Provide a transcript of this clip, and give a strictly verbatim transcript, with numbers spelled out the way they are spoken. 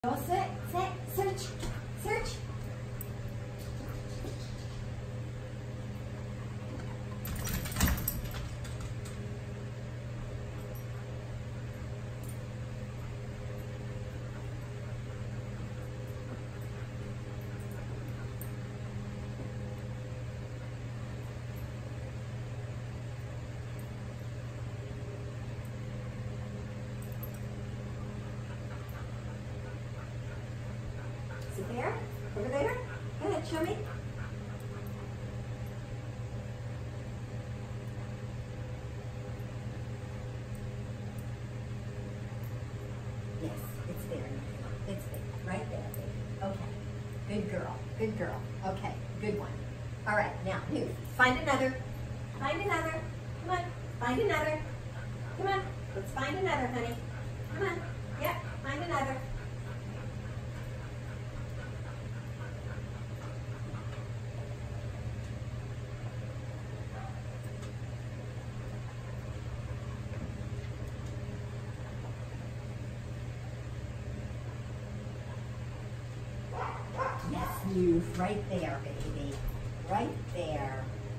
Go sit, sit, search, search. Sit there, over there. Go ahead, show me. Yes, it's there. It's there, right there, baby. Okay, good girl, good girl. Okay, good one. All right, now, Neuf, find another. Find another. Come on, find another. Come on, let's find another, honey. Come on, yep, find another. Yes, Neuf, right there, baby. Right there.